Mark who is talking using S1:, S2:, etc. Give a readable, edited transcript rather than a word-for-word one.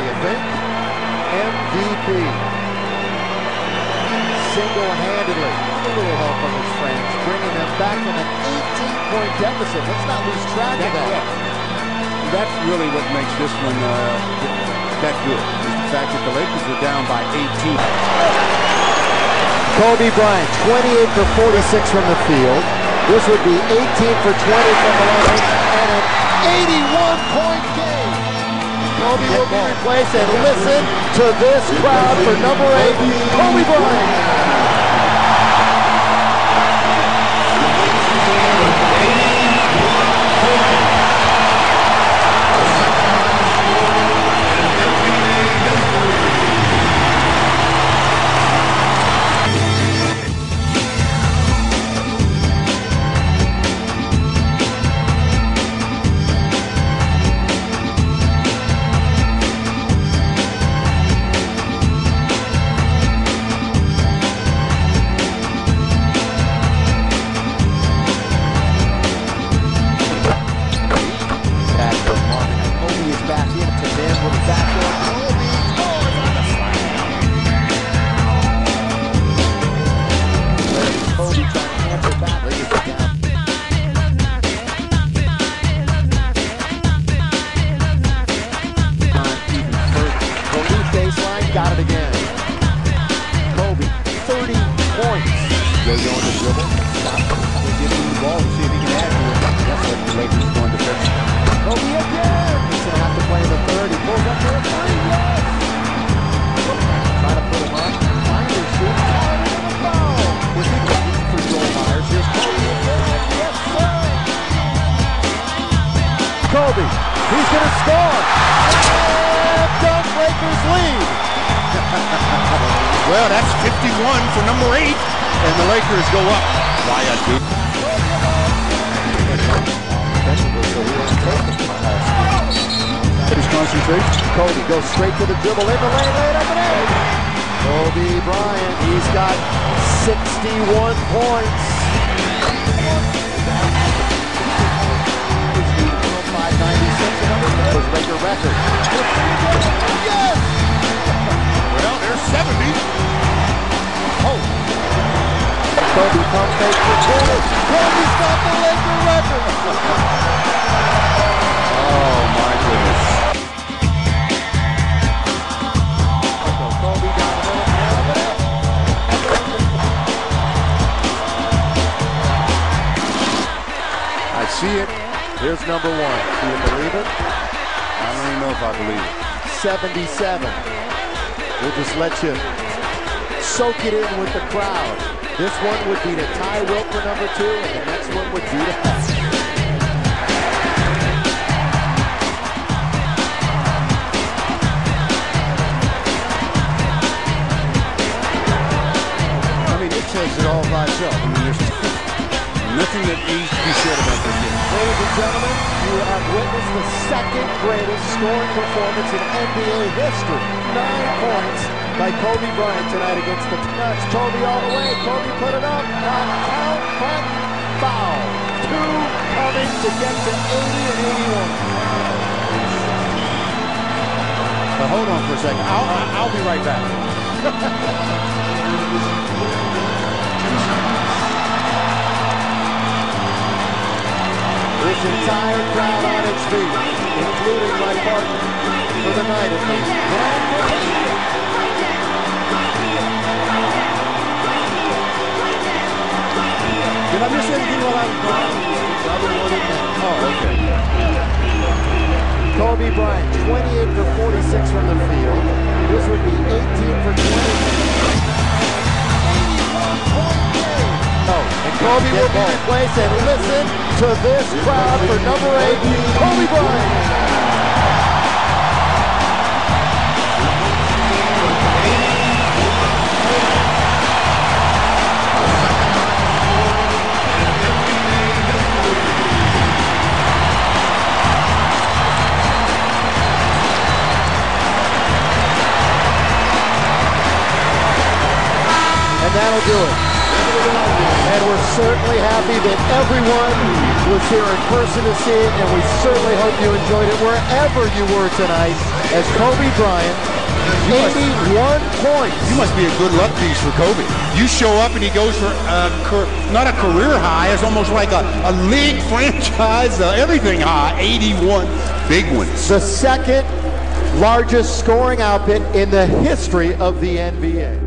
S1: you think? MVP. Single-handedly, a little help from his friends, bringing them back from an 18-point deficit. Let's not lose track of that.
S2: That's really what makes this one that good, is the fact that the Lakers were down by 18.
S1: Kobe Bryant, 28 for 46 from the field. This would be 18 for 20 from the line, and an 81-point game. Kobe will be replaced, and listen to this crowd for number 8, Kobe Bryant. Got it again. Kobe, 30 points.
S2: Yo-yo on the dribble. He'll give him the ball and see if he can add to it. That's what the Lakers are going to fix.
S1: Kobe again. He's going to have to play the third. He pulls up for a three. Yes. Try to put him up. Finally shoots. Caught in the foul. Was he waiting for Joel Myers? Here's Kobe again. Yes, sir. Kobe. He's going to score. And dunk. Lakers lead.
S2: Well, that's 51 for number 8, and the Lakers go up by a dude. His concentration.
S1: Kobe goes straight to the dribble in the lane, laid up and in. Kobe Bryant, he's got 61 points. 596, another Laker record. Yes!
S2: Well, there's 70.
S1: Oh. Kobe pump fake for two. Kobe's got the Laker record.
S2: Oh, my goodness.
S1: Kobe down the middle.
S2: I see it.
S1: Here's number 1. Do you believe it?
S2: I don't even know if I believe it.
S1: 77. We'll just let you soak it in with the crowd. This one would be to tie Wilt for number 2, and the next one would be to pass.
S2: I mean, it says it all by itself. I mean, there's nothing that needs to be said about this game.
S1: Ladies and gentlemen, you have witnessed the second greatest scoring performance in NBA history. 9 points by Kobe Bryant tonight against the Nuts. Kobe all the way. Kobe put it up. Not count, but foul. 2 coming to get to 80 and 81.
S2: But hold on for a second. I'll be right back.
S1: This entire crowd on its feet, including my partner for the night at least.
S2: Did I miss anything while I was gone? Oh, okay.
S1: Kobe Bryant, 28 for 46 from the field. This would be 18 for 20. And Kobe will be replaced, and listen to this crowd for number 8, Kobe Bryant. And that'll do it. And we're certainly happy that everyone was here in person to see it, and we certainly hope you enjoyed it wherever you were tonight. as Kobe Bryant, 81 points.
S2: You must be a good luck piece for Kobe. You show up and he goes for not a career high, it's almost like a league franchise, everything high, 81 big ones.
S1: The second largest scoring output in the history of the NBA.